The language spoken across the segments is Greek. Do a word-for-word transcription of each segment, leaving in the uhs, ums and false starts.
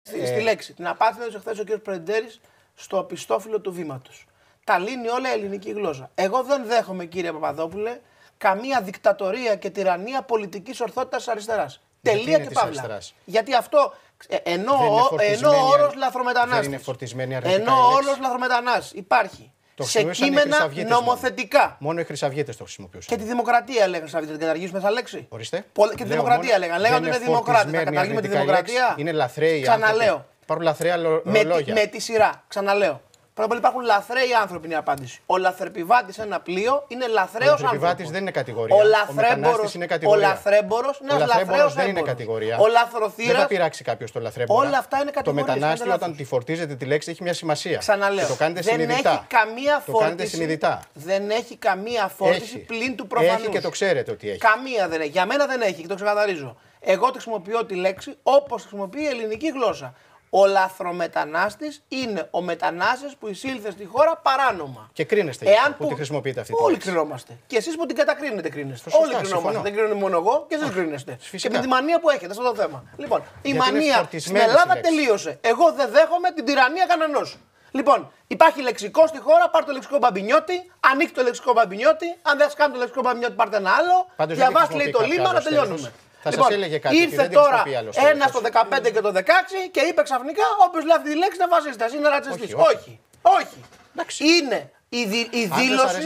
Στη, στη λέξη. Την απάθεια έδωσε χθες ο κ. Πρεντέρης στο οπισθόφυλλο του βήματος. Τα λύνει όλα η ελληνική γλώσσα. Εγώ δεν δέχομαι, κύριε Παπαδόπουλε, καμία δικτατορία και τυραννία πολιτικής ορθότητας αριστεράς. Τελεία και παύλα. Γιατί αυτό. Ενώ, ενώ ο όρος λαθρομετανάστης. Ενώ ο όρος λαθρομετανάστης υπάρχει. Το σε κείμενα νομοθετικά. Μόνο. μόνο οι Χρυσαυγίτες το χρησιμοποιούσαν. Και τη δημοκρατία λέγανε Χρυσαυγίτες. Την καταργήσουμε σαν λέξη. Ορίστε. Πολ... Και τη δημοκρατία λέγανε. Λέγανε ότι είναι δημοκράτες. Θα καταργήσουμε τη δημοκρατία. Είναι λαθρέοι. Ξαναλέω. Υπάρχουν λαθρέα λο... με, λόγια. Με τη σειρά. Ξαναλέω. Πρώτα απ' όλα υπάρχουν λαθρέοι άνθρωποι, είναι η απάντηση. Ο λαθρεπιβάτης σε ένα πλοίο είναι λαθρέος άνθρωπος. Ο λαθρεπιβάτης δεν είναι κατηγορία. Ο λαθρέμπορος είναι κατηγορία. Ο λαθρέμπορος είναι ένας λαθρέος δεν είναι κατηγορία. Ο λαθροθύρας. Δεν θα πειράξει κάποιος το λαθρέμπορα. Όλα αυτά είναι κατηγορίες. Το μετανάστη όταν τη φορτίζετε τη λέξη έχει μια σημασία. Ξαναλέω. Και το κάνετε δεν συνειδητά. Έχει καμία φόρτιση, το κάνετε συνειδητά. Δεν έχει καμία φόρτιση έχει. πλην του προφανούς. Έχει και το ξέρετε ότι έχει. Καμία δεν έχει. Για μένα δεν έχει και το ξεκαθαρίζω. Εγώ τη χρησιμοποιώ τη λέξη όπως χρησιμοποιεί η ελληνική γλώσσα. Ο λαθρομετανάστης είναι ο μετανάστης που εισήλθε στη χώρα παράνομα. Και κρίνεστε Εάν που, που τη χρησιμοποιείτε αυτή τη Όλοι λέξη. κρινόμαστε. Και εσείς που την κατακρίνετε κρίνεστε. Σωστά, Όλοι κρινόμαστε. συμφωνώ. Δεν κρίνω μόνο εγώ και εσείς κρίνεστε. Φυσικά. Και με τη μανία που έχετε, αυτό το θέμα. Λοιπόν, η Γιατί μανία στην Ελλάδα τελείωσε. Εγώ δεν δέχομαι την τυραννία κανενός. Λοιπόν, υπάρχει λεξικό στη χώρα, πάρτε το λεξικό Μπαμπινιώτη, ανοίχτε το λεξικό Μπαμπινιώτη. Αν δεν κάνετε το λεξικό Μπαμπινιώτη, πάρτε ένα άλλο. Διαβάστε λέει το λίμα να τελειώνουμε. Θα λοιπόν, σας έλεγε κάτι, ήρθε τώρα ένα στο δεκαπέντε και το δεκαέξι και είπε ξαφνικά όποιος λέει αυτή τη λέξη είναι φασίστας, είναι ρατσιστής. Όχι, όχι. όχι. όχι. Είναι η, δι, η δήλωση.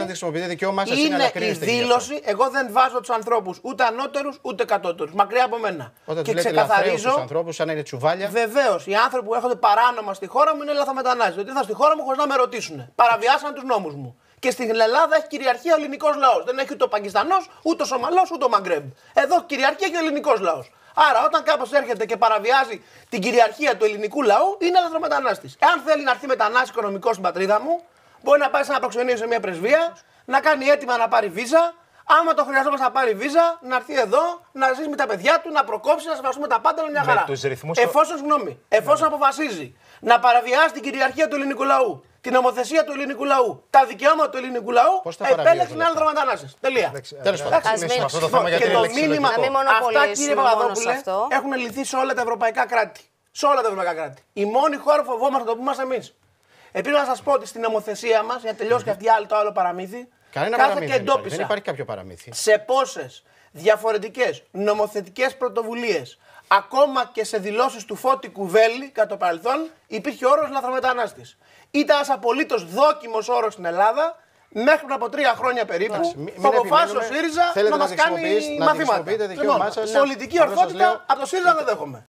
Είναι η δήλωση. Εγώ δεν βάζω τους ανθρώπους ούτε ανώτερους ούτε κατώτερους. Μακριά από μένα. Όταν και ξεκαθαρίζω. Τους ανθρώπους σαν να είναι τσουβάλια. Βεβαίως, οι άνθρωποι που έρχονται παράνομα στη χώρα μου είναι λαθρομετανάστες. Ότι ήρθαν στη χώρα μου χωρίς να με ρωτήσουν. Παραβιάσαν τους νόμους μου. Και στην Ελλάδα έχει κυριαρχία ο ελληνικός λαός. Δεν έχει ούτε ο Πακιστανός, ούτε ο Σομαλός, ούτε ο Μαγκρέμπ. Εδώ κυριαρχία έχει ο ελληνικός λαός. Άρα, όταν κάποιος έρχεται και παραβιάζει την κυριαρχία του ελληνικού λαού, είναι λαθρομετανάστης. Εάν θέλει να έρθει μετανάστης οικονομικός στην πατρίδα μου, μπορεί να πάει σε ένα προξενείο σε μια πρεσβεία, να κάνει αίτημα να πάρει βίζα. Άμα το χρειαζόμαστε να πάρει βίζα, να έρθει εδώ, να ζήσει με τα παιδιά του, να προκόψει, να σεβαστούμε τα πάντα, να είναι μια χαρά. Εφόσον, συγγνώμη, εφόσον αποφασίζει να παραβιάζει την κυριαρχία του ελληνικού λαού, την νομοθεσία του ελληνικού λαού, τα δικαιώματα του ελληνικού λαού, επέλεξε να είναι λαθρομετανάστες. Τελεία. Τέλος πάντων. Και το μήνυμα, αυτά κύριε Παπαδόπουλε, έχουν λυθεί σε όλα τα ευρωπαϊκά κράτη. Σε όλα τα ευρωπαϊκά κράτη. Η μόνη χώρα που φοβόμαστε να το πούμε εμείς. Επίσης να σας πω ότι στην νομοθεσία μας, για να τελειώσει και αυτή άλλο το άλλο παραμύθι, κανένα παραμύθι δεν υπάρχει. Δεν υπάρχει κάποιο παραμύθι. Σε πόσες διαφορετικές νομοθετικές πρωτοβουλίες, ακόμα και σε δηλώσεις του Φώτη Κουβέλη κατά το παρελθόν, υπήρχε ο όρος λαθρομετανάστης. Ήταν ένας απολύτως δόκιμος όρος στην Ελλάδα μέχρι πριν από τρία χρόνια περίπου, που αποφάσισε ο ΣΥΡΙΖΑ να μας κάνει μαθήματα. Λοιπόν, πολιτική ορθότητα από το ΣΥΡΙΖΑ δεν δέχομαι.